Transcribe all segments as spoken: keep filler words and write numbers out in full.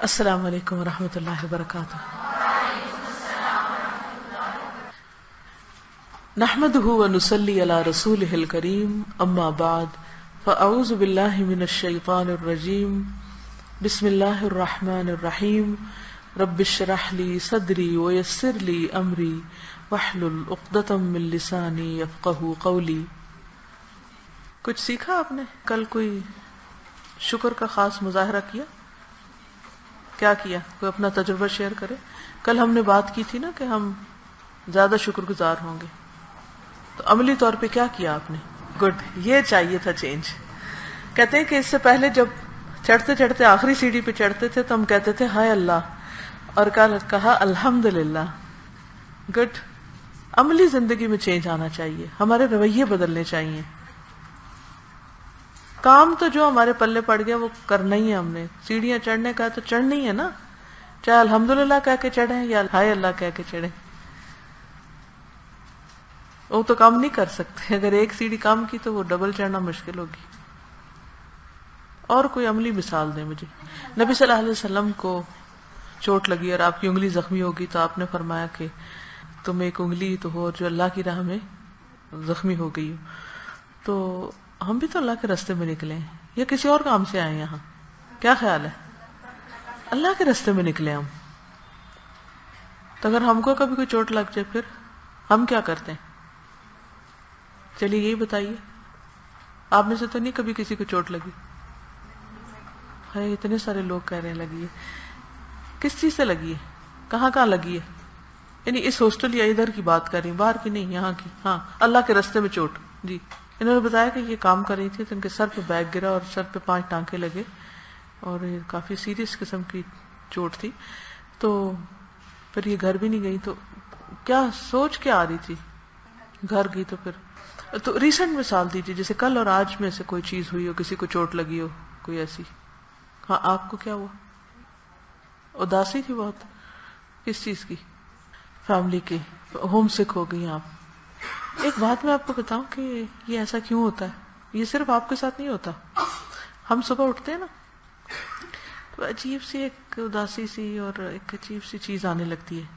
السلام علیکم ورحمۃ اللہ وبرکاتہ۔ نحمده ونصلی علی رسولہ الکریم، اما بعد فاعوذ باللہ من الشیطان الرجیم، بسم اللہ الرحمن الرحیم، رب اشرح لی صدری ویسر لی امری واحلل عقدۃ من لسانی یفقہوا قولی۔ کچھ سیکھا آپ نے؟ کل کوئی شکر کا خاص مظاہرہ کیا؟ کیا کیا؟ کوئی اپنا تجربہ شیئر کرے۔ کل ہم نے بات کی تھی نا کہ ہم زیادہ شکر گزار ہوں گے، تو عملی طور پہ کیا کیا آپ نے؟ گڈ، یہ چاہیے تھا چینج۔ کہتے ہیں کہ اس سے پہلے جب چڑھتے چڑھتے آخری سیڑھی پہ چڑھتے تھے تو ہم کہتے تھے ہائے اللہ، اور کل کہا الحمدللہ۔ گڈ، عملی زندگی میں چینج آنا چاہیے، ہمارے رویے بدلنے چاہیے۔ کام تو جو ہمارے پلے پڑ گیا وہ کرنا ہی ہے، ہم نے سیڑھیاں چڑھنے کا تو چڑھنا ہی ہے نا، چاہے الحمدللہ کہہ کے چڑھیں یا ہائے اللہ کہہ کے چڑھیں۔ وہ تو کام نہیں کر سکتے، اگر ایک سیڑھی کام کی تو وہ ڈبل چڑھنا مشکل ہوگی۔ اور کوئی عملی مثال دیں مجھے۔ نبی صلی اللہ علیہ وسلم کو چوٹ لگی اور آپ کی انگلی زخمی ہوگی تو آپ نے فرمایا کہ تم ایک انگلی تو ہو جو اللہ کی راہ میں زخمی ہو گئی ہو۔ تو ہم بھی تو اللہ کے راستے میں نکلے ہیں یا کسی اور کام سے آئے یہاں؟ کیا خیال ہے؟ اللہ کے راستے میں نکلے ہم، تو اگر ہم کو کبھی کوئی چوٹ لگ جائے پھر ہم کیا کرتے ہیں؟ چلیے یہی بتائیے، آپ میں سے تو نہیں کبھی کسی کو چوٹ لگی؟ ہے اتنے سارے لوگ کہہ رہے ہیں لگی ہے۔ کس چیز سے لگی ہے؟ کہاں کہاں لگی ہے؟ یعنی اس ہاسٹل یا ادھر کی بات کر رہی ہیں، باہر کی نہیں، یہاں کی۔ ہاں، اللہ کے راستے میں چوٹ۔ جی، انہوں نے بتایا کہ یہ کام کر رہی تھی تو ان کے سر پہ بیگ گرا اور سر پہ پانچ ٹانکے لگے اور یہ کافی سیریس قسم کی چوٹ تھی۔ تو پھر یہ گھر بھی نہیں گئی، تو کیا سوچ کے آ رہی تھی؟ گھر گئی تو پھر تو ریسنٹ مثال دیجیے، جیسے کل اور آج میں سے کوئی چیز ہوئی ہو، کسی کو چوٹ لگی ہو کوئی ایسی۔ ہاں، آپ کو کیا ہوا؟ اداسی تھی بہت؟ کس چیز کی؟ فیملی کی؟ ہوم سک ہو گئی آپ؟ ایک بات میں آپ کو بتاؤں کہ یہ ایسا کیوں ہوتا ہے؟ یہ صرف آپ کے ساتھ نہیں ہوتا۔ ہم صبح اٹھتے ہیں نا تو عجیب سی ایک اداسی سی اور ایک عجیب سی چیز آنے لگتی ہے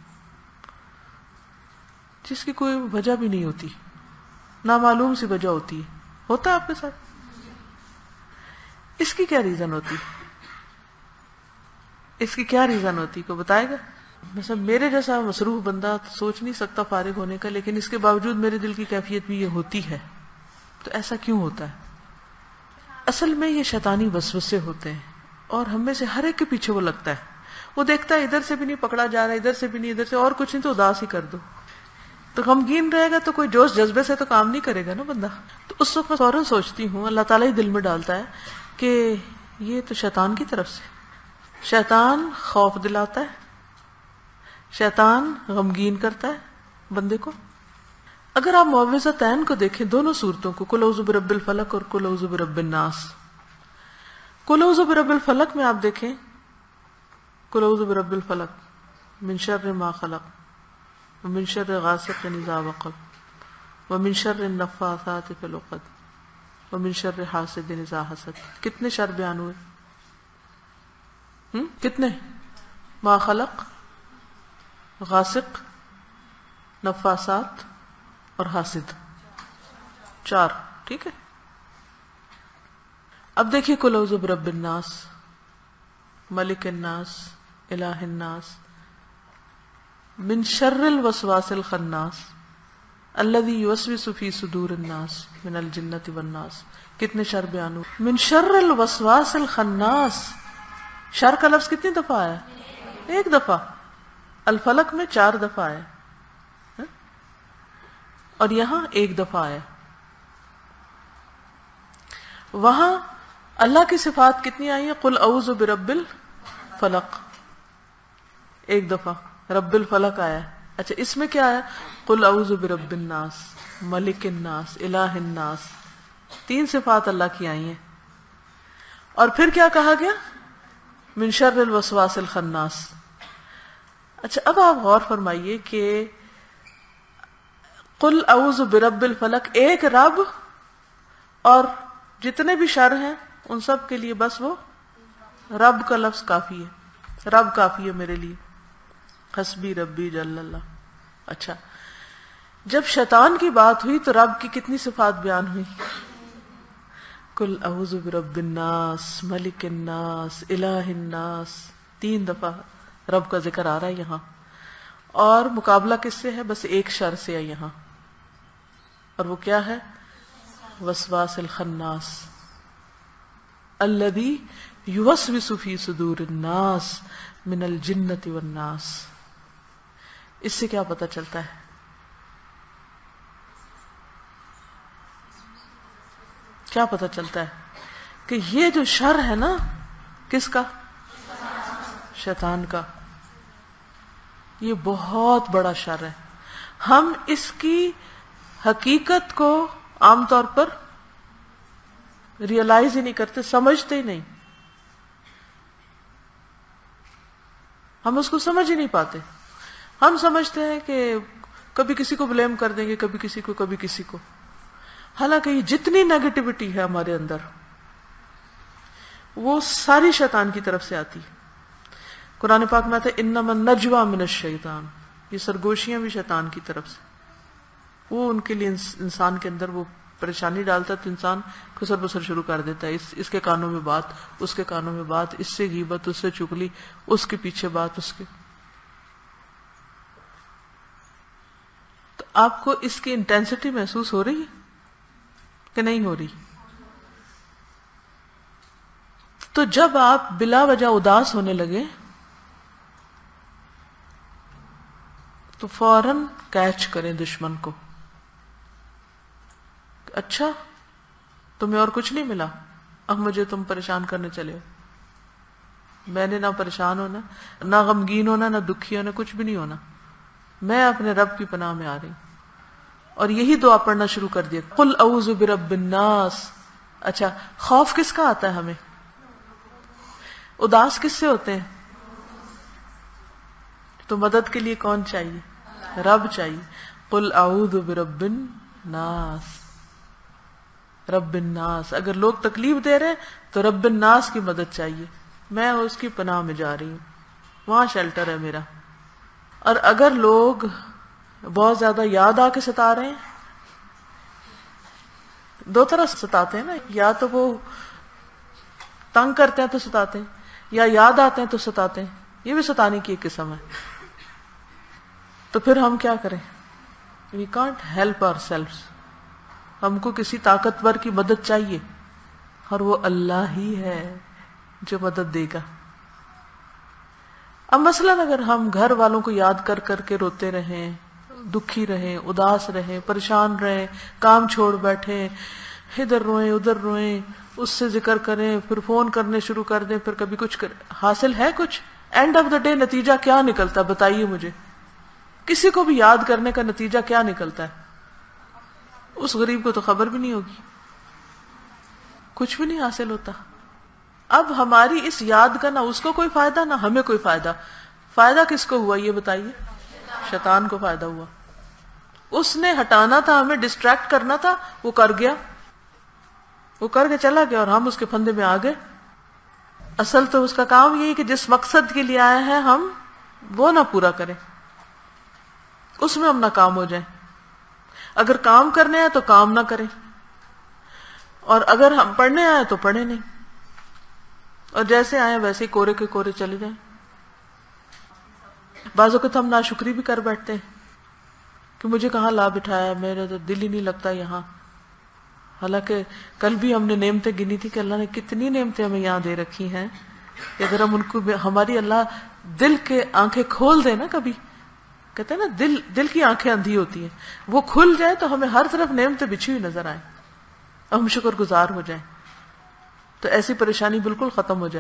جس کی کوئی وجہ بھی نہیں ہوتی، نامعلوم سی وجہ ہوتی ہے۔ ہوتا ہے آپ کے ساتھ؟ اس کی کیا ریزن ہوتی؟ اس کی کیا ریزن ہوتی؟ کوئی بتائے گا؟ مثلا میرے جیسا مصروف بندہ سوچ نہیں سکتا فارغ ہونے کا، لیکن اس کے باوجود میرے دل کی کیفیت بھی یہ ہوتی ہے۔ تو ایسا کیوں ہوتا ہے؟ اصل میں یہ شیطانی وسوسے ہوتے ہیں اور ہم میں سے ہر ایک کے پیچھے وہ لگتا ہے۔ وہ دیکھتا ہے ادھر سے بھی نہیں پکڑا جا رہا، ادھر سے بھی نہیں، ادھر سے اور کچھ نہیں تو اداس ہی کر دو۔ تو غمگین رہے گا تو کوئی جوش جذبے سے تو کام نہیں کرے گا نا بندہ۔ تو اس وقت میں فوراً سوچتی ہوں، اللہ تعالیٰ ہی دل میں ڈالتا ہے کہ یہ تو شیطان کی طرف سے، شیطان خوف دلاتا ہے، شیطان غمگین کرتا ہے بندے کو۔ اگر آپ معوذتین کو دیکھیں، دونوں صورتوں کو، قل اعوذ برب الفلق اور قل اعوذ برب الناس۔ قل اعوذ برب الفلق میں آپ دیکھیں، قل اعوذ برب الفلق من شر ما خلق ومن شر غاسق اذا وقب ومن شر النفاثات فی العقد ومن شر حاسد اذا حسد۔ کتنے شر بیان ہوئے؟ ہم؟ کتنے؟ ما خلق، غاسق، نفاسات اور حاسد، چار۔ ٹھیک ہے، اب دیکھیے قل اعوذ برب الناس، ملک الناس، الہ الناس، من شر الوسواس الخناس الذی یوسوس فی صدور الناس من الجنۃ والناس۔ کتنے شر بیان ہوئے؟ من شر الوسواس الخناس۔ شر کا لفظ کتنی دفعہ آیا؟ ایک دفعہ۔ الفلق میں چار دفعہ آیا اور یہاں ایک دفعہ آیا۔ وہاں اللہ کی صفات کتنی آئی ہیں؟ قل اعوذ برب الفلق ایک دفعہ، رب الفلق آیا۔ اچھا، اس میں کیا ہے؟ قل اعوذ برب الناس، ملک الناس، الہ الناس، تین صفات اللہ کی آئی ہیں۔ اور پھر کیا کہا گیا؟ من شر الوسواس الخناس۔ اچھا، اب آپ غور فرمائیے کہ قل اعوذ برب الفلق، ایک رب اور جتنے بھی شر ہیں ان سب کے لیے بس وہ رب کا لفظ کافی ہے۔ رب کافی ہے میرے لیے، حسبی ربی جل اللہ. اچھا، جب شیطان کی بات ہوئی تو رب کی کتنی صفات بیان ہوئی؟ قل اعوذ برب الناس ملک الناس الہ الناس، تین دفعہ رب کا ذکر آ رہا ہے یہاں. اور مقابلہ کس سے ہے؟ بس ایک شر سے ہے یہاں، اور وہ کیا ہے؟ وسواس الخناس الذی یوسوس فی صدور الناس من الجنۃ والناس. اس سے کیا پتہ چلتا ہے؟ کیا پتہ چلتا ہے؟ کہ یہ جو شر ہے نا، کس کا؟ شیطان کا. یہ بہت بڑا شر ہے. ہم اس کی حقیقت کو عام طور پر ریئلائز ہی نہیں کرتے، سمجھتے ہی نہیں. ہم اس کو سمجھ ہی نہیں پاتے. ہم سمجھتے ہیں کہ کبھی کسی کو بلیم کر دیں گے، کبھی کسی کو، کبھی کسی کو. حالانکہ یہ جتنی نیگیٹیوٹی ہے ہمارے اندر، وہ ساری شیطان کی طرف سے آتی ہے. قرآن پاک میں آتا ہے انما النجوى من الشیطان، یہ سرگوشیاں بھی شیطان کی طرف سے. وہ ان کے لیے انسان کے اندر وہ پریشانی ڈالتا ہے تو انسان خسر بسر شروع کر دیتا ہے. اس اس کے کانوں میں بات، اس کے کانوں میں بات، اس سے غیبت، اس سے چگلی، اس کے پیچھے بات، اس کے. تو آپ کو اس کی انٹینسٹی محسوس ہو رہی ہے کہ نہیں ہو رہی؟ تو جب آپ بلا وجہ اداس ہونے لگے تو فوراً کیچ کریں دشمن کو. اچھا تمہیں اور کچھ نہیں ملا، اب مجھے تم پریشان کرنے چلے ہو. میں نے نہ پریشان ہونا، نہ غمگین ہونا، نہ دکھی ہونا، کچھ بھی نہیں ہونا. میں اپنے رب کی پناہ میں آ رہی ہوں. اور یہی دعا پڑھنا شروع کر دیا، قل اعوذ برب الناس. اچھا، خوف کس کا آتا ہے ہمیں؟ اداس کس سے ہوتے ہیں؟ تو مدد کے لیے کون چاہیے؟ رب چاہیے. قل اعوذ برب الناس، رب الناس. اگر لوگ تکلیف دے رہے ہیں تو رب الناس کی مدد چاہیے. میں اس کی پناہ میں جا رہی ہوں، وہاں شیلٹر ہے میرا. اور اگر لوگ بہت زیادہ یاد آ کے ستا رہے ہیں، دو طرح سے ستاتے ہیں نا، یا تو وہ تنگ کرتے ہیں تو ستاتے ہیں، یا یاد آتے ہیں تو ستاتے ہیں. یہ بھی ستانے کی ایک قسم ہے. تو پھر ہم کیا کریں؟ We can't help ourselves. ہم کو کسی طاقتور کی مدد چاہیے، اور وہ اللہ ہی ہے جو مدد دے گا. اب مثلاً اگر ہم گھر والوں کو یاد کر کر کے روتے رہیں، دکھی رہیں، اداس رہیں، پریشان رہیں، کام چھوڑ بیٹھیں، ادھر روئیں ادھر روئیں، اس سے ذکر کریں، پھر فون کرنے شروع کر دیں، پھر کبھی کچھ کر... حاصل ہے کچھ؟ اینڈ آف دا ڈے نتیجہ کیا نکلتا ہے؟ بتائیے مجھے. کسی کو بھی یاد کرنے کا نتیجہ کیا نکلتا ہے؟ اس غریب کو تو خبر بھی نہیں ہوگی، کچھ بھی نہیں حاصل ہوتا. اب ہماری اس یاد کا نہ اس کو کوئی فائدہ نہ ہمیں کوئی فائدہ. فائدہ کس کو ہوا یہ بتائیے؟ شیطان کو فائدہ ہوا. اس نے ہٹانا تھا، ہمیں ڈسٹریکٹ کرنا تھا، وہ کر گیا، وہ کر کے چلا گیا، اور ہم اس کے پھندے میں آ گئے. اصل تو اس کا کام یہی کہ جس مقصد کے لیے آئے ہیں ہم وہ نہ پورا کریں، اس میں ہم ناکام ہو جائیں. اگر کام کرنے آئے تو کام نہ کریں، اور اگر ہم پڑھنے آئے تو پڑھے نہیں، اور جیسے آئے ویسے ہی کورے کے کورے چلے جائیں. بعض اوقات ہم ناشکری بھی کر بیٹھتے ہیں کہ مجھے کہاں لا بٹھایا، میرا تو دل ہی نہیں لگتا یہاں. حالانکہ کل بھی ہم نے نعمتیں گنی تھی کہ اللہ نے کتنی نعمتیں ہمیں یہاں دے رکھی ہیں کہ اگر ہم ان کو، ہماری اللہ دل کے آنکھیں کھول دے نا، کبھی کہتے ہیں نا دل دل کی آنکھیں اندھی ہوتی ہیں، وہ کھل جائے تو ہمیں ہر طرف نعمتیں بچھی ہوئی نظر آئیں اور ہم شکر گزار ہو جائیں، تو ایسی پریشانی بالکل ختم ہو جائے.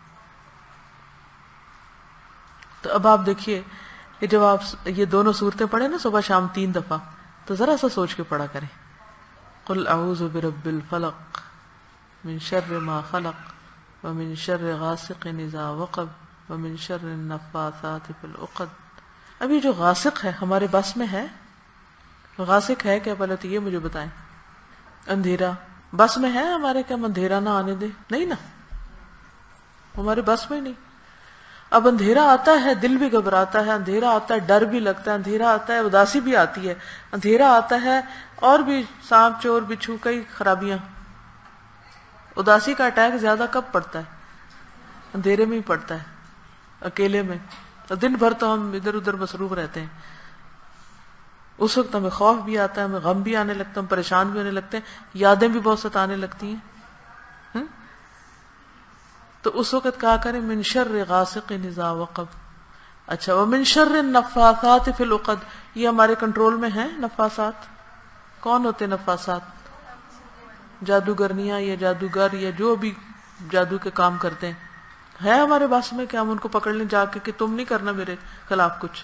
تو اب آپ دیکھیے کہ جب آپ یہ دونوں صورتیں پڑھیں نا صبح شام تین دفعہ، تو ذرا سا سوچ کے پڑھا کریں. قل اعوذ برب الفلق من شر ما خلق ومن شر غاسق اذا وقب ومن شر النفاثات فی العقد. ابھی جو غاسق ہے ہمارے بس میں ہے؟ غاسق ہے کیا؟ پہلے تو یہ مجھے بتائیں. اندھیرا بس میں ہے ہمارے؟ کیا ہم اندھیرا نہ آنے دیں؟ نہیں نا، ہمارے بس میں نہیں. اب اندھیرا آتا ہے دل بھی گھبراتا ہے، اندھیرا آتا ہے ڈر بھی لگتا ہے، اندھیرا آتا ہے اداسی بھی آتی ہے، اندھیرا آتا ہے اور بھی سانپ چور بچھو کئی خرابیاں. اداسی کا اٹیک زیادہ کب پڑتا ہے؟ اندھیرے میں ہی پڑتا ہے، اکیلے میں. دن بھر تو ہم ادھر ادھر مصروف رہتے ہیں، اس وقت ہمیں خوف بھی آتا ہے، ہمیں غم بھی آنے لگتا ہے، ہم پریشان بھی ہونے لگتے ہیں، یادیں بھی بہت ستانے لگتی ہیں. تو اس وقت کہا کریں من شر غاسق اذا وقب. اچھا ومن شر النفاثات فی العقد، یہ ہمارے کنٹرول میں ہیں نفاثات. کون ہوتے ہیں نفاثات؟ جادوگرنیاں یا جادوگر یا جو بھی جادو کے کام کرتے ہیں. ہے ہمارے بس میں کہ ہم ان کو پکڑ لیں جا کے کہ تم نہیں کرنا میرے خلاف کچھ؟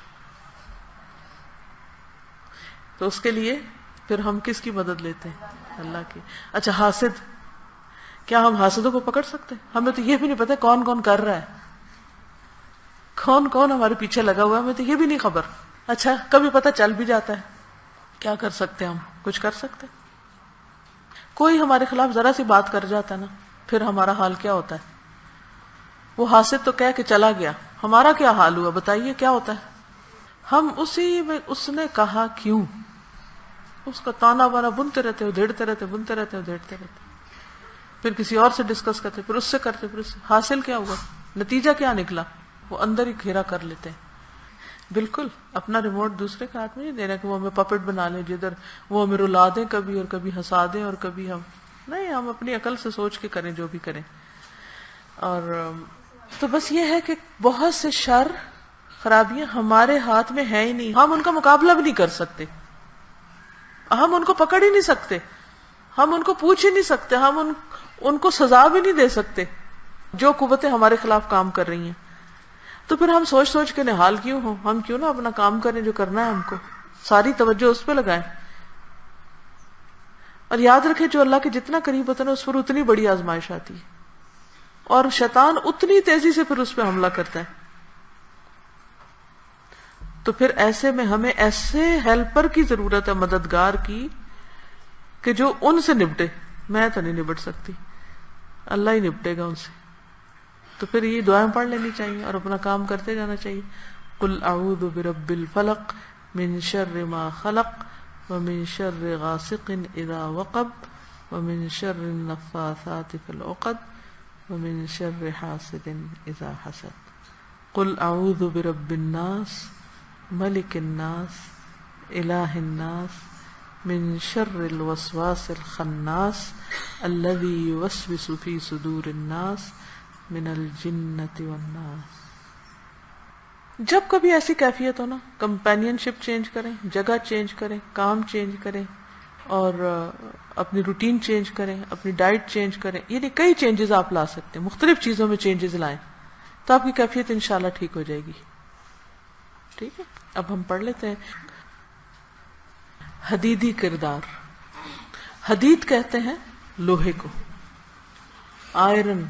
تو اس کے لیے پھر ہم کس کی مدد لیتے ہیں؟ اللہ کی. اچھا حاسد، کیا ہم حاسدوں کو پکڑ سکتے ہیں؟ ہمیں تو یہ بھی نہیں پتا کون کون کر رہا ہے، کون کون ہمارے پیچھے لگا ہوا ہے، ہمیں تو یہ بھی نہیں خبر. اچھا کبھی پتہ چل بھی جاتا ہے، کیا کر سکتے ہیں ہم؟ کچھ کر سکتے ہیں؟ کوئی ہمارے خلاف ذرا سی بات کر جاتا ہے نا، پھر ہمارا حال کیا ہوتا ہے؟ وہ حاسد تو کہہ کے چلا گیا، ہمارا کیا حال ہوا بتائیے کیا ہوتا ہے؟ ہم اسی میں اس نے کہا کیوں، اس کا تانا بانا بنتے رہتے ادھیڑتے رہتے بنتے رہتے ادھیڑتے رہتے، پھر کسی اور سے ڈسکس کرتے، پھر اس سے کرتے، پھر اس سے. حاصل کیا ہوا؟ نتیجہ کیا نکلا؟ وہ اندر ہی گھیرا کر لیتے ہیں. بالکل اپنا ریموٹ دوسرے کے ہاتھ میں نہیں دینا کہ وہ ہمیں پپٹ بنا لیں، جدھر وہ ہمیں رلا دیں کبھی اور کبھی ہنسا دیں اور کبھی ہم نہیں. ہم اپنی عقل سے سوچ کے کریں جو بھی کریں. اور تو بس یہ ہے کہ بہت سے شر خرابیاں ہمارے ہاتھ میں ہے ہی نہیں، ہم ان کا مقابلہ بھی نہیں کر سکتے، ہم ان کو پکڑ ہی نہیں سکتے، ہم ان کو پوچھ ہی نہیں سکتے، ہم ان ان کو سزا بھی نہیں دے سکتے جو قوتیں ہمارے خلاف کام کر رہی ہیں. تو پھر ہم سوچ سوچ کے نہال کیوں ہوں؟ ہم کیوں نہ اپنا کام کریں جو کرنا ہے ہم کو، ساری توجہ اس پہ لگائیں. اور یاد رکھیں جو اللہ کے جتنا قریب ہوتا ہے نا اس پر اتنی بڑی آزمائش آتی ہے، اور شیطان اتنی تیزی سے پھر اس پہ حملہ کرتا ہے. تو پھر ایسے میں ہمیں ایسے ہیلپر کی ضرورت ہے، مددگار کی، کہ جو ان سے نپٹے. میں تو نہیں نپٹ سکتی، اللہ ہی نپٹے گا ان سے. تو پھر یہ دعائیں پڑھ لینی چاہیے اور اپنا کام کرتے جانا چاہیے. قل اعوذ برب الفلق من شر ما خلق ومن شر غاسق اذا وقب ومن شر النفاثات في العقد ومن شر حاسد اذا حسد. قل اعوذ برب الناس ملک الناس الہ الناس من شر الوسواس الخناس الذي يوسوس في صدور الناس من الجنۃ والناس. جب کبھی ایسی کیفیت ہو نا، کمپینین شپ چینج کریں، جگہ چینج کریں، کام چینج کریں، اور اپنی روٹین چینج کریں، اپنی ڈائٹ چینج کریں. یعنی کئی چینجز آپ لا سکتے ہیں، مختلف چیزوں میں چینجز لائیں تو آپ کی کیفیت انشاءاللہ ٹھیک ہو جائے گی. ٹھیک ہے، اب ہم پڑھ لیتے ہیں. حدیدی کردار. حدید کہتے ہیں لوہے کو، آئرن.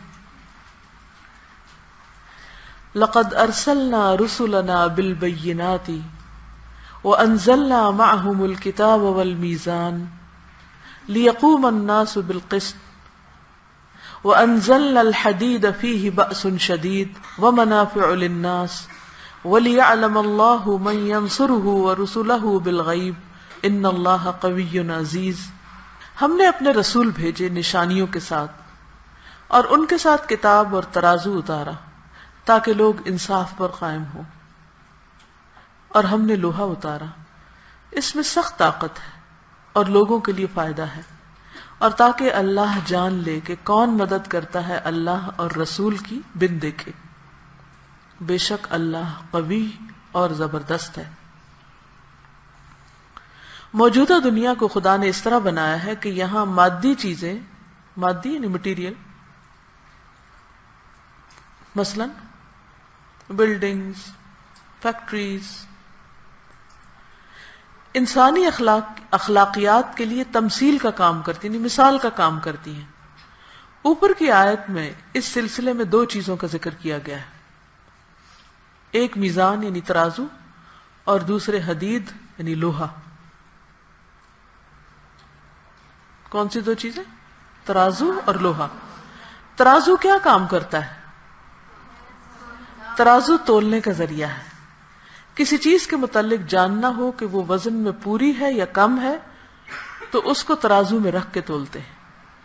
لقد ارسلنا رسلنا بالبینات وانزلنا معهم الكتاب والمیزان لیقوم الناس بالقسط وانزلنا الحدید فیہ بأس شدید ومنافع للناس وليعلم الله من ينصره ورسله بالغیب ان اللہ قوی عزیز. ہم نے اپنے رسول بھیجے نشانیوں کے ساتھ اور ان کے ساتھ کتاب اور ترازو اتارا تاکہ لوگ انصاف پر قائم ہوں. اور ہم نے لوہا اتارا، اس میں سخت طاقت ہے اور لوگوں کے لیے فائدہ ہے، اور تاکہ اللہ جان لے کہ کون مدد کرتا ہے اللہ اور رسول کی بن دیکھے. بے شک اللہ قوی اور زبردست ہے. موجودہ دنیا کو خدا نے اس طرح بنایا ہے کہ یہاں مادی چیزیں، مادی یعنی مٹیریل، مثلا بلڈنگز، فیکٹریز، انسانی اخلاق اخلاقیات کے لیے تمثیل کا کام کرتی ہیں، مثال کا کام کرتی ہیں. اوپر کی آیت میں اس سلسلے میں دو چیزوں کا ذکر کیا گیا ہے، ایک میزان یعنی ترازو اور دوسرے حدید یعنی لوہا. کون سی دو چیزیں؟ ترازو اور لوہا. ترازو کیا کام کرتا ہے؟ ترازو تولنے کا ذریعہ ہے. کسی چیز کے متعلق جاننا ہو کہ وہ وزن میں پوری ہے یا کم ہے تو اس کو ترازو میں رکھ کے تولتے ہیں.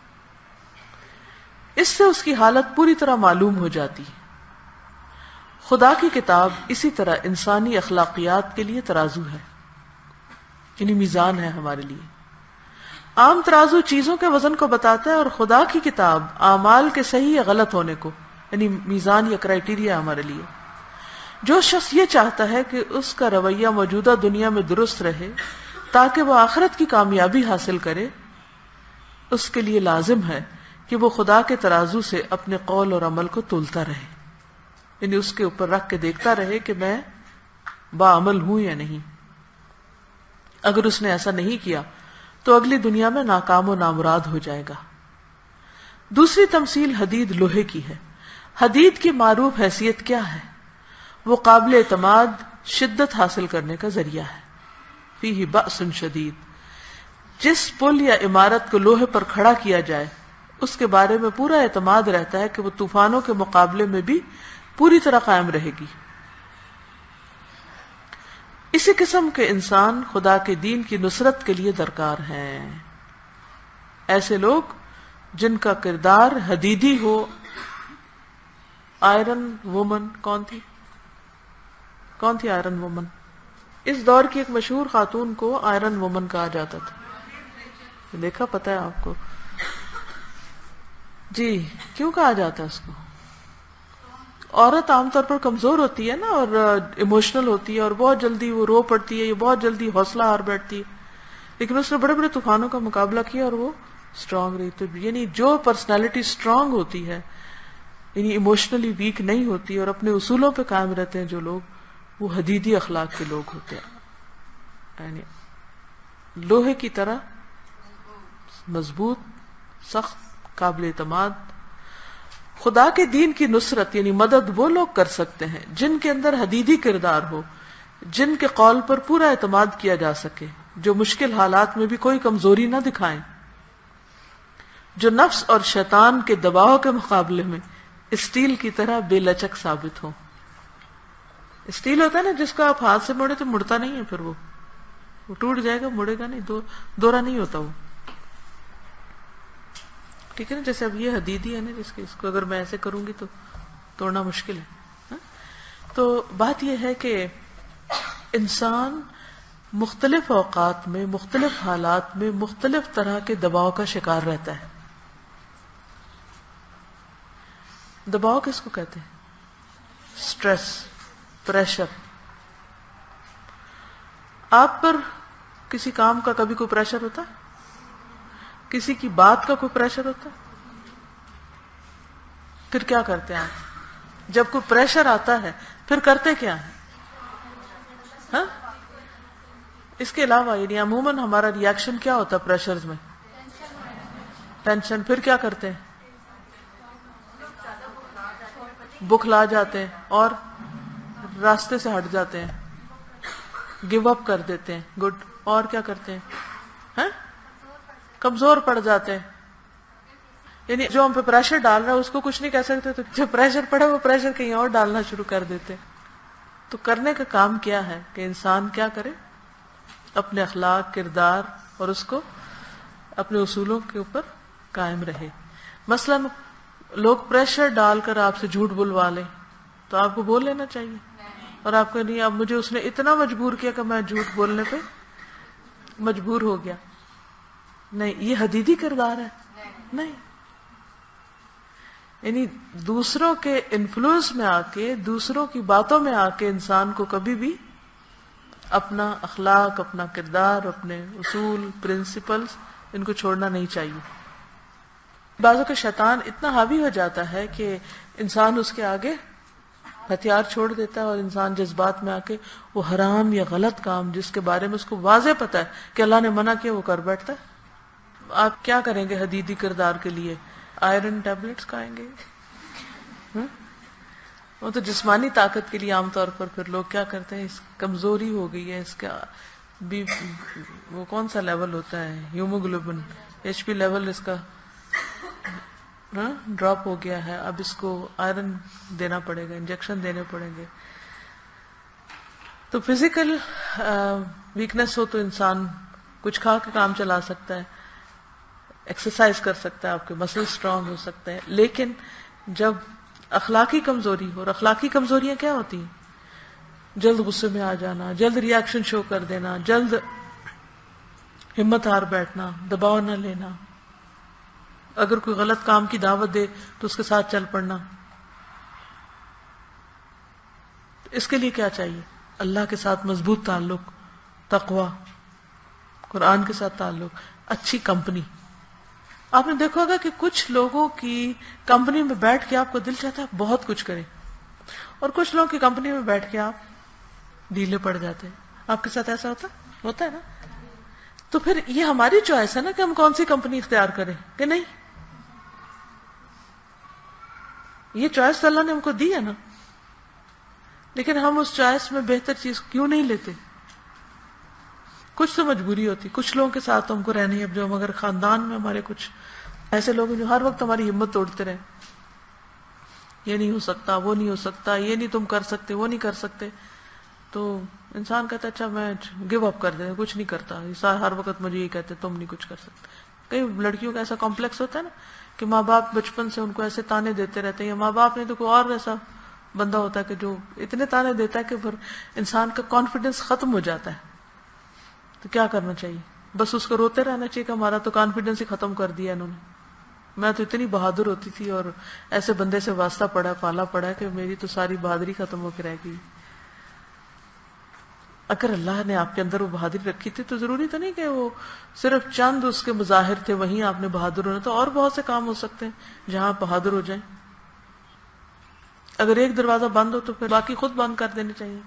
اس سے اس کی حالت پوری طرح معلوم ہو جاتی ہے. خدا کی کتاب اسی طرح انسانی اخلاقیات کے لیے ترازو ہے، یعنی میزان ہے ہمارے لیے. عام ترازو چیزوں کے وزن کو بتاتا ہے اور خدا کی کتاب اعمال کے صحیح یا غلط ہونے کو، یعنی میزان یا کرائیٹیریا ہمارے لیے. جو شخص یہ چاہتا ہے کہ اس کا رویہ موجودہ دنیا میں درست رہے تاکہ وہ آخرت کی کامیابی حاصل کرے، اس کے لیے لازم ہے کہ وہ خدا کے ترازو سے اپنے قول اور عمل کو تولتا رہے، یعنی اس کے اوپر رکھ کے دیکھتا رہے کہ میں باعمل ہوں یا نہیں. اگر اس نے ایسا نہیں کیا تو اگلی دنیا میں ناکام و نامراد ہو جائے گا. دوسری تمثیل حدید لوہے کی ہے. حدید کی معروف حیثیت کیا ہے؟ وہ قابل اعتماد شدت حاصل کرنے کا ذریعہ ہے. فیہ بأس شدید. جس پل یا عمارت کو لوہے پر کھڑا کیا جائے اس کے بارے میں پورا اعتماد رہتا ہے کہ وہ طوفانوں کے مقابلے میں بھی پوری طرح قائم رہے گی. اسی قسم کے انسان خدا کے دین کی نصرت کے لیے درکار ہیں. ایسے لوگ جن کا کردار حدیدی ہو. آئرن وومن کون تھی کون تھی آئرن وومن؟ اس دور کی ایک مشہور خاتون کو آئرن وومن کہا جاتا تھا. دیکھا پتہ ہے آپ کو؟ جی کیوں کہا جاتا ہے اس کو؟ عورت عام طور پر کمزور ہوتی ہے نا، اور ایموشنل ہوتی ہے، اور بہت جلدی وہ رو پڑتی ہے، یہ بہت جلدی حوصلہ ہار بیٹھتی ہے. لیکن اس نے بڑے بڑے طوفانوں کا مقابلہ کیا اور وہ اسٹرانگ رہی. تو یعنی جو پرسنالٹی اسٹرانگ ہوتی ہے، یعنی ایموشنلی ویک نہیں ہوتی اور اپنے اصولوں پہ قائم رہتے ہیں جو لوگ، وہ حدیدی اخلاق کے لوگ ہوتے ہیں. یعنی لوہے کی طرح مضبوط، سخت، قابل اعتماد. خدا کے دین کی نصرت یعنی مدد وہ لوگ کر سکتے ہیں جن کے اندر حدیدی کردار ہو، جن کے قول پر پورا اعتماد کیا جا سکے، جو مشکل حالات میں بھی کوئی کمزوری نہ دکھائیں، جو نفس اور شیطان کے دباؤ کے مقابلے میں اسٹیل کی طرح بے لچک ثابت ہو. اسٹیل ہوتا ہے نا جس کو آپ ہاتھ سے موڑے تو مڑتا نہیں ہے، پھر وہ وہ ٹوٹ جائے گا، مڑے گا نہیں، دو دورہ نہیں ہوتا وہ. ٹھیک ہے نا؟ جیسے اب یہ حدیدی ہے نا، جس کے اس کو اگر میں ایسے کروں گی تو توڑنا مشکل ہے. تو بات یہ ہے کہ انسان مختلف اوقات میں، مختلف حالات میں مختلف طرح کے دباؤ کا شکار رہتا ہے. دباؤ کس کو کہتے ہیں؟ Stress, pressure. آپ پر کسی کام کا کبھی کوئی پریشر ہوتا ہے؟ کسی کی بات کا کوئی پریشر ہوتا ہے؟ پھر کیا کرتے ہیں آپ جب کوئی پریشر آتا ہے؟ پھر کرتے کیا ہیں؟ ہاں اس کے علاوہ یعنی عموماً ہمارا ری ایکشن کیا ہوتا ہے پریشرز میں؟ ٹینشن. پھر کیا کرتے ہیں؟ بخلا جاتے ہیں اور راستے سے ہٹ جاتے ہیں، گیو اپ کر دیتے ہیں. گڈ. اور کیا کرتے ہیں؟ ہاں کمزور پڑ جاتے ہیں. یعنی جو ہم پہ پریشر ڈال رہا ہے اس کو کچھ نہیں کہہ سکتے، تو جو پریشر پڑے وہ پریشر کہیں اور ڈالنا شروع کر دیتے. تو کرنے کا کام کیا ہے کہ انسان کیا کرے؟ اپنے اخلاق، کردار اور اس کو اپنے اصولوں کے اوپر قائم رہے. مثلا لوگ پریشر ڈال کر آپ سے جھوٹ بلوا لیں تو آپ کو بول لینا چاہیے، اور آپ کو نہیں، اب مجھے اس نے اتنا مجبور کیا کہ میں جھوٹ بولنے پہ مجبور ہو گیا. نہیں، یہ حدیدی کردار ہے. نہیں، یعنی دوسروں کے انفلوئنس میں آ کے، دوسروں کی باتوں میں آ کے انسان کو کبھی بھی اپنا اخلاق، اپنا کردار، اپنے اصول، پرنسپلز ان کو چھوڑنا نہیں چاہیے. بعضوں کا شیطان اتنا حاوی ہو جاتا ہے کہ انسان اس کے آگے ہتھیار چھوڑ دیتا ہے، اور انسان جذبات میں آ کے وہ حرام یا غلط کام جس کے بارے میں اس کو واضح پتا ہے کہ اللہ نے منع کیا وہ کر بیٹھتا ہے. آپ کیا کریں گے حدیدی کردار کے لیے؟ آئرن ٹیبلٹس کھائیں گے؟ وہ تو جسمانی طاقت کے لیے عام طور پر پھر لوگ کیا کرتے ہیں، اس کمزوری ہو گئی ہے، اس کا بھی وہ کون سا لیول ہوتا ہے، ہیموگلوبن، ایچ پی لیول اس کا ہاں ڈراپ ہو گیا ہے، اب اس کو آئرن دینا پڑے گا، انجیکشن دینے پڑیں گے. تو فزیکل ویکنس ہو تو انسان کچھ کھا کے کام چلا سکتا ہے، ایکسرسائز کر سکتا ہے، آپ کے مسل اسٹرانگ ہو سکتے ہیں. لیکن جب اخلاقی کمزوری ہو، اور اخلاقی کمزوریاں کیا ہوتی ہیں؟ جلد غصے میں آ جانا، جلد ریاکشن شو کر دینا، جلد ہمت ہار بیٹھنا، دباؤ نہ لینا، اگر کوئی غلط کام کی دعوت دے تو اس کے ساتھ چل پڑنا. اس کے لیے کیا چاہیے؟ اللہ کے ساتھ مضبوط تعلق، تقوی، قرآن کے ساتھ تعلق، اچھی کمپنی. آپ نے دیکھا ہوگا کہ کچھ لوگوں کی کمپنی میں بیٹھ کے آپ کو دل چاہتا ہے بہت کچھ کریں، اور کچھ لوگوں کی کمپنی میں بیٹھ کے آپ ڈھیلے پڑ جاتے ہیں. آپ کے ساتھ ایسا ہوتا ہوتا ہے نا؟ تو پھر یہ ہماری چوائس ہے نا کہ ہم کون سی کمپنی اختیار کریں کہ نہیں. یہ چوائس اللہ نے ہم کو دی ہے نا، لیکن ہم اس چوائس میں بہتر چیز کیوں نہیں لیتے؟ کچھ تو مجبوری ہوتی، کچھ لوگوں کے ساتھ ہم کو رہنا ہے. اب جو مگر خاندان میں ہمارے کچھ ایسے لوگ ہیں جو ہر وقت ہماری ہمت توڑتے رہے، یہ نہیں ہو سکتا، وہ نہیں ہو سکتا، یہ نہیں تم کر سکتے، وہ نہیں کر سکتے. تو انسان کہتا ہے اچھا میں گیو اپ کر دیں، کچھ نہیں کرتا. ہر وقت مجھے یہ کہتے تم نہیں کچھ کر سکتے. کئی لڑکیوں کا ایسا کمپلیکس ہوتا ہے نا کہ ماں باپ بچپن سے ان کو ایسے تانے دیتے رہتے ہیں، یا ماں باپ نہیں تو کوئی اور ایسا بندہ ہوتا ہے کہ جو اتنے تانے دیتا ہے کہ پھر انسان کا کانفیڈنس ختم ہو جاتا ہے. تو کیا کرنا چاہیے؟ بس اس کو روتے رہنا چاہیے کہ ہمارا تو کانفیڈنس ہی ختم کر دیا انہوں نے. میں تو اتنی بہادر ہوتی تھی اور ایسے بندے سے واسطہ پڑا پالا پڑا کہ میری تو ساری بہادری ختم ہو کے رہ گئی. اگر اللہ نے آپ کے اندر وہ بہادری رکھی تھی تو ضروری تو نہیں کہ وہ صرف چند اس کے مظاہر تھے وہیں آپ نے بہادر ہونا. تو اور بہت سے کام ہو سکتے ہیں جہاں آپ بہادر ہو جائیں. اگر ایک دروازہ بند ہو تو پھر باقی خود بند کر دینے چاہیے،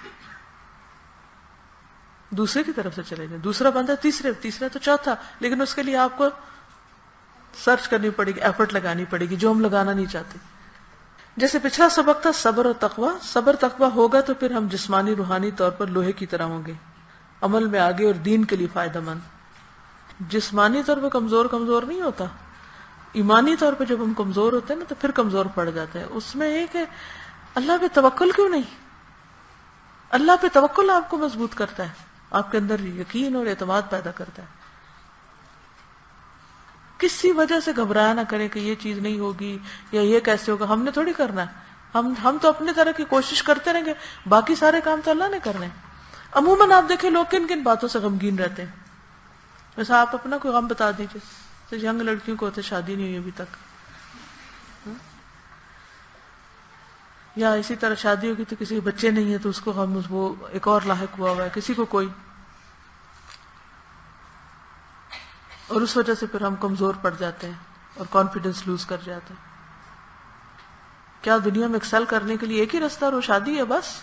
دوسرے کی طرف سے چلے جائیں. دوسرا بند ہے تیسرے، تیسرا تو چوتھا، لیکن اس کے لیے آپ کو سرچ کرنی پڑے گی، ایفرٹ لگانی پڑے گی، جو ہم لگانا نہیں چاہتے. جیسے پچھلا سبق تھا صبر اور تقوی. صبر تقوی ہوگا تو پھر ہم جسمانی روحانی طور پر لوہے کی طرح ہوں گے، عمل میں آگے اور دین کے لیے فائدہ مند. جسمانی طور پہ کمزور کمزور نہیں ہوتا، ایمانی طور پہ جب ہم کمزور ہوتے ہیں نا تو پھر کمزور پڑ جاتے ہیں. اس میں ایک ہے اللہ پہ توکل کیوں نہیں؟ اللہ پہ توکل آپ کو مضبوط کرتا ہے، آپ کے اندر یقین اور اعتماد پیدا کرتا ہے. کسی وجہ سے گھبرایا نہ کریں کہ یہ چیز نہیں ہوگی یا یہ کیسے ہوگا. ہم نے تھوڑی کرنا ہے، ہم ہم تو اپنے طرح کی کوشش کرتے رہیں گے، باقی سارے کام تو اللہ نے کرنے ہیں. عموماً آپ دیکھیں لوگ کن کن باتوں سے غمگین رہتے ہیں. ویسے آپ اپنا کوئی غم بتا دیجیے. تو ینگ لڑکیوں کو ہوتے شادی نہیں ہوئی ابھی تک، یا اسی طرح شادی ہوگی تو کسی کے بچے نہیں ہے تو اس کو غم، وہ ایک اور لاحق ہوا ہوا ہے، کسی کو کوئی، اور اس وجہ سے پھر ہم کمزور پڑ جاتے ہیں اور کانفیڈنس لوز کر جاتے ہیں. کیا دنیا میں ایکسل کرنے کے لیے ایک ہی رستہ اور وہ شادی ہے بس،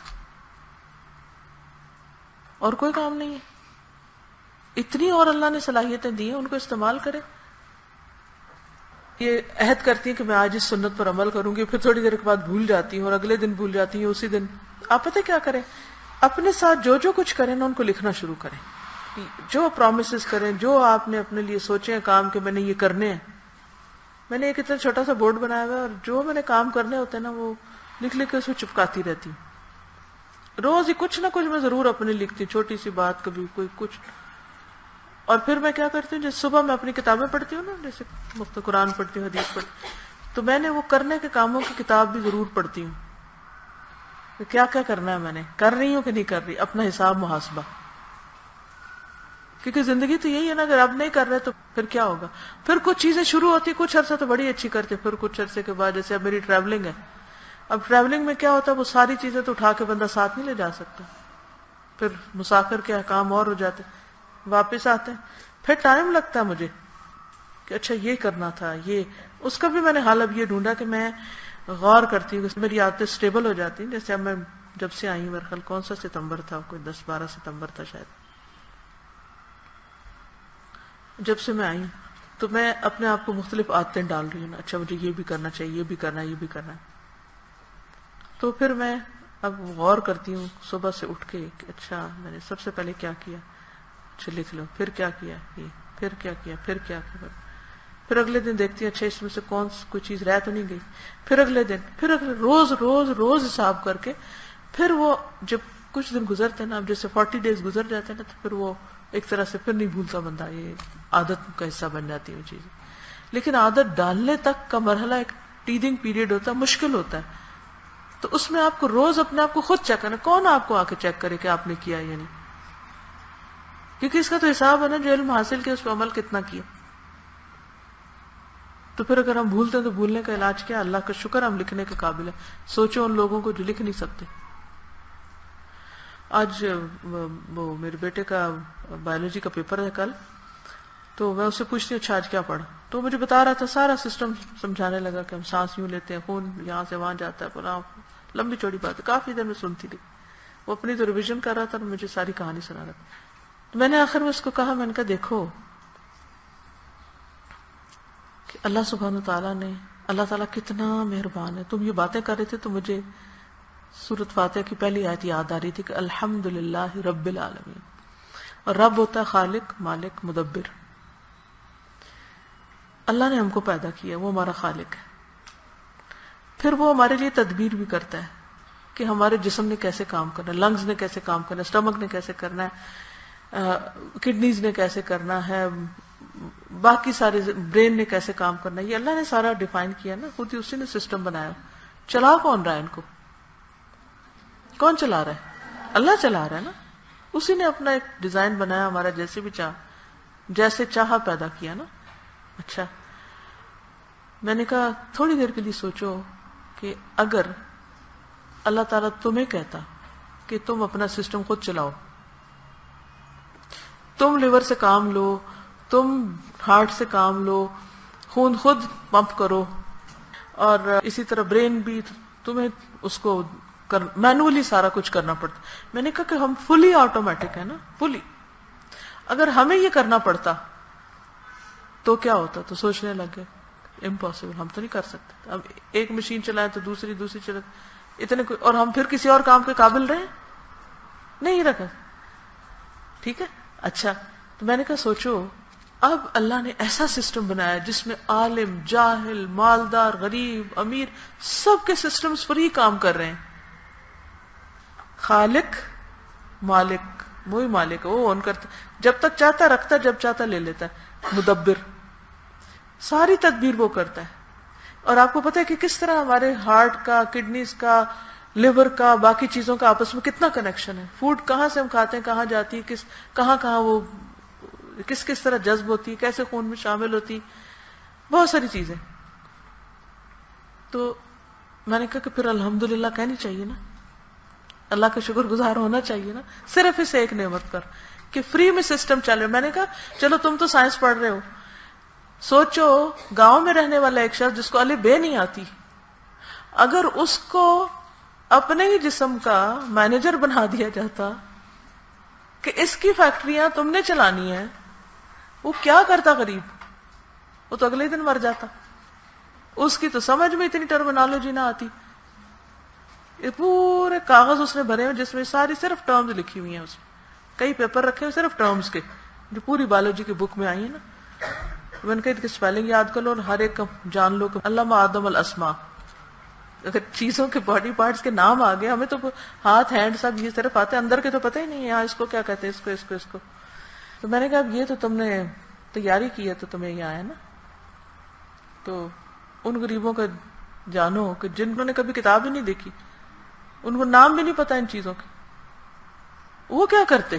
اور کوئی کام نہیں ہے؟ اتنی اور اللہ نے صلاحیتیں دی ہیں، ان کو استعمال کریں. یہ عہد کرتی ہیں کہ میں آج اس سنت پر عمل کروں گی، پھر تھوڑی دیر کے بعد بھول جاتی ہوں اور اگلے دن بھول جاتی ہوں. اسی دن آپ پتہ کیا کریں، اپنے ساتھ جو جو کچھ کریں نا ان کو لکھنا شروع کریں. جو پرومسز کریں، جو آپ نے اپنے لیے سوچے ہیں کام کہ میں نے یہ کرنے ہیں. میں نے ایک اتنا چھوٹا سا بورڈ بنایا ہوا ہے اور جو میں نے کام کرنے ہوتے ہیں نا وہ لکھ لکھ کے اس میں چپکاتی رہتی ہوں. روز ہی کچھ نہ کچھ میں ضرور اپنے لکھتی ہوں، چھوٹی سی بات، کبھی کوئی کچھ. اور پھر میں کیا کرتی ہوں، جیسے صبح میں اپنی کتابیں پڑھتی ہوں نا، جیسے مفت قرآن پڑھتی ہوں، حدیث پڑھتی ہوں، تو میں نے وہ کرنے کے کاموں کی کتاب بھی ضرور پڑھتی ہوں کہ کیا کیا کرنا ہے، میں نے کر رہی ہوں کہ نہیں کر رہی، اپنا حساب محاسبہ. کیونکہ زندگی تو یہی ہے نا، اگر اب نہیں کر رہے تو پھر کیا ہوگا. پھر کچھ چیزیں شروع ہوتی، کچھ عرصہ تو بڑی اچھی کرتے، پھر کچھ عرصے کے بعد، جیسے اب میری ٹریولنگ ہے، اب ٹریولنگ میں کیا ہوتا ہے، وہ ساری چیزیں تو اٹھا کے بندہ ساتھ نہیں لے جا سکتا. پھر مسافر کے احکام اور ہو جاتے، واپس آتے ہیں، پھر ٹائم لگتا ہے مجھے کہ اچھا یہ کرنا تھا. یہ اس کا بھی میں نے حال اب یہ ڈھونڈا کہ میں غور کرتی ہوں کہ میری عادتیں اسٹیبل ہو جاتی ہیں. جیسے اب میں جب سے آئی ہوں، میرے خیال کون سا ستمبر تھا، کوئی دس بارہ ستمبر تھا شاید، جب سے میں آئی ہوں تو میں اپنے آپ کو مختلف عادتیں ڈال رہی ہوں. اچھا مجھے یہ بھی کرنا چاہیے، یہ بھی کرنا ہے، یہ بھی کرنا ہے. تو پھر میں اب غور کرتی ہوں صبح سے اٹھ کے کہ اچھا میں نے سب سے پہلے کیا کیا، اچھا لکھ لو، پھر کیا کیا، یہ پھر کیا کیا، پھر کیا کیا. پھر اگلے دن دیکھتی ہیں اچھا اس میں سے کون کوئی چیز رہ تو نہیں گئی، پھر اگلے دن، پھر اگلے روز روز روز حساب کر کے پھر وہ جب کچھ دن گزرتے ہیں نا، اب جیسے فورٹی ڈیز گزر جاتے ہیں نا، تو پھر وہ ایک طرح سے پھر نہیں بھولتا بندہ، یہ عادت کا حصہ بن جاتی ہے وہ چیزیں. لیکن عادت ڈالنے تک کا مرحلہ ایک ٹیدنگ پیریڈ ہوتا ہے، مشکل ہوتا ہے. تو اس میں آپ کو روز اپنے آپ کو خود چیک کرنا. کون آپ کو آ کے چیک کرے کہ آپ نے کیا یا نہیں؟ کیونکہ اس کا تو حساب ہے نا، جو علم حاصل کیا اس پہ عمل کتنا کیا. تو پھر اگر ہم بھولتے ہیں تو بھولنے کا علاج کیا؟ اللہ کا شکر ہم لکھنے کے قابل ہیں. سوچو ان لوگوں کو جو لکھ نہیں سکتے. آج وہ میرے بیٹے کا بایولوجی کا پیپر ہے کل، تو میں اس سے پوچھتی ہوں اچھا آج کیا پڑھا، تو مجھے بتا رہا تھا سارا سسٹم سمجھانے لگا کہ ہم سانس یوں لیتے ہیں، خون یہاں سے وہاں جاتا ہے، فلاں لمبی چوڑی بات ہے. کافی دیر میں سنتی تھی. وہ اپنی تو ریویژن کر رہا تھا اور مجھے ساری کہانی سنا رہا تھا. تو میں نے آخر میں اس کو کہا، میں نے کہا دیکھو کہ اللہ سبحانہ تعالیٰ نے، اللہ تعالیٰ کتنا مہربان ہے. تم یہ باتیں کر رہے تھے تو مجھے سورۃ فاتحہ کی پہلی آیت یاد آ رہی تھی کہ الحمدللہ رب العالمین. اور رب ہوتا ہے خالق، مالک، مدبر. اللہ نے ہم کو پیدا کیا، وہ ہمارا خالق ہے. پھر وہ ہمارے لیے تدبیر بھی کرتا ہے کہ ہمارے جسم نے کیسے کام کرنا ہے، لنگز نے کیسے کام کرنا ہے، اسٹمک نے کیسے کرنا ہے، کڈنیز نے کیسے کرنا ہے، باقی سارے برین نے کیسے کام کرنا ہے. یہ اللہ نے سارا ڈیفائن کیا نا، خود ہی اسی نے سسٹم بنایا. چلا کون رہا ہے ان کو؟ کون چلا رہا ہے؟ اللہ چلا رہا ہے نا. اسی نے اپنا ایک ڈیزائن بنایا ہمارا، جیسے بھی چاہ جیسے چاہا پیدا کیا نا. اچھا، میں نے کہا تھوڑی دیر کے لیے سوچو کہ اگر اللہ تعالیٰ تمہیں کہتا کہ تم اپنا سسٹم خود چلاؤ، تم لیور سے کام لو، تم ہارٹ سے کام لو، خون خود پمپ کرو، اور اسی طرح برین بھی تمہیں اس کو مینولی سارا کچھ کرنا پڑتا. میں نے کہا کہ ہم فلی آٹومیٹک ہے نا، فلی. اگر ہمیں یہ کرنا پڑتا تو کیا ہوتا؟ تو سوچنے لگے امپاسبل، ہم تو نہیں کر سکتے. اب ایک مشین چلائیں تو دوسری دوسری چلائیں، اتنے کوئی، اور ہم پھر کسی اور کام کے قابل رہے نہیں رکھا. ٹھیک ہے. اچھا، تو میں نے کہا سوچو اب اللہ نے ایسا سسٹم بنایا جس میں عالم، جاہل، مالدار، غریب، امیر، سب کے سسٹمز فری کام کر رہے ہیں. خالق، مالک، وہی مالک ہے، وہ اون کرتا، جب تک چاہتا رکھتا، جب چاہتا لے لیتا ہے. مدبر، ساری تدبیر وہ کرتا ہے. اور آپ کو پتہ ہے کہ کس طرح ہمارے ہارٹ کا، کڈنیز کا، لیور کا، باقی چیزوں کا آپس میں کتنا کنیکشن ہے. فوڈ کہاں سے ہم کھاتے ہیں، کہاں جاتی ہے، کس کہاں کہاں وہ کس کس طرح جذب ہوتی ہے، کیسے خون میں شامل ہوتی، بہت ساری چیزیں. تو میں نے کہا کہ پھر الحمدللہ کہنی چاہیے نا، اللہ کا شکر گزار ہونا چاہیے نا، صرف اس ایک نعمت پر کہ فری میں سسٹم چل رہے. میں نے کہا چلو تم تو سائنس پڑھ رہے ہو، سوچو گاؤں میں رہنے والا ایک شخص جس کو الف بے نہیں آتی، اگر اس کو اپنے ہی جسم کا مینیجر بنا دیا جاتا کہ اس کی فیکٹریاں تم نے چلانی ہے، وہ کیا کرتا غریب؟ وہ تو اگلے دن مر جاتا. اس کی تو سمجھ میں اتنی ٹرمینالوجی نہ آتی. یہ پورے کاغذ اس نے بھرے ہیں جس میں ساری صرف ٹرمز لکھی ہوئی ہیں. اس میں کئی پیپر رکھے ہوئے صرف ٹرمز کے، جو پوری بایولوجی کی بک میں آئی ہیں نا. میں نے کہا ان کی اسپیلنگ یاد کر لو اور ہر ایک کا جان لو کہ علامہ آدم الاسماء. اگر چیزوں کے باڈی پارٹس کے نام آ گئے، ہمیں تو ہاتھ ہینڈ سب یہ صرف آتے ہیں، اندر کے تو پتہ ہی نہیں ہے یہاں اس کو کیا کہتے ہیں، اس کو اس کو اس کو. تو میں نے کہا اب یہ تو تم نے تیاری کی ہے تو تمہیں یہ آیا نا. تو ان غریبوں کا جانو کہ جنہوں نے کبھی کتاب ہی نہیں دیکھی، ان کو نام بھی نہیں پتا ان چیزوں کے، وہ کیا کرتے.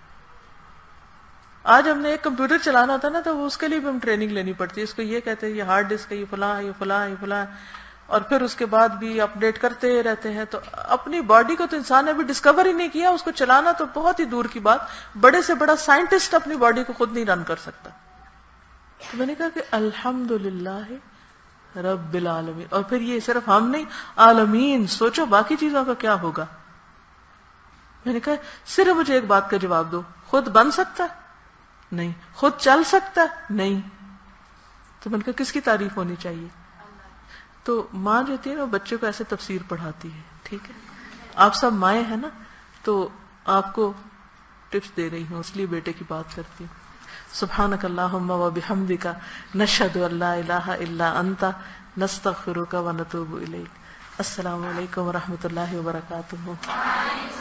آج ہم نے ایک کمپیوٹر چلانا ہوتا نا تو اس کے لیے بھی ہم ٹریننگ لینی پڑتی ہے. اس کو یہ کہتے ہیں یہ ہارڈ ڈسک ہے، یہ فلاں یہ فلاں یہ فلاں، اور پھر اس کے بعد بھی اپڈیٹ کرتے رہتے ہیں. تو اپنی باڈی کو تو انسان نے ابھی ڈسکور ہی نہیں کیا، اس کو چلانا تو بہت ہی دور کی بات. بڑے سے بڑا سائنٹسٹ اپنی باڈی کو خود نہیں رن کر سکتا. تو میں نے کہا کہ الحمدللہ رب العالمین. اور پھر یہ صرف ہم نہیں، عالمین. سوچو باقی چیزوں کا کیا ہوگا. میں نے کہا صرف مجھے ایک بات کا جواب دو، خود بن سکتا نہیں، خود چل سکتا نہیں. تو میں نے کہا کس کی تعریف ہونی چاہیے. تو ماں جو ہوتی ہے نا وہ بچے کو ایسے تفسیر پڑھاتی ہے. ٹھیک ہے، آپ سب مائیں ہیں نا، تو آپ کو ٹپس دے رہی ہوں، اس لیے بیٹے کی بات کرتی ہوں. سبحانک اللہم و بحمدک نشہد ان لا الہ الا انت نستغفرک و نتوب الیک. السلام علیکم و رحمۃ اللہ وبرکاتہ.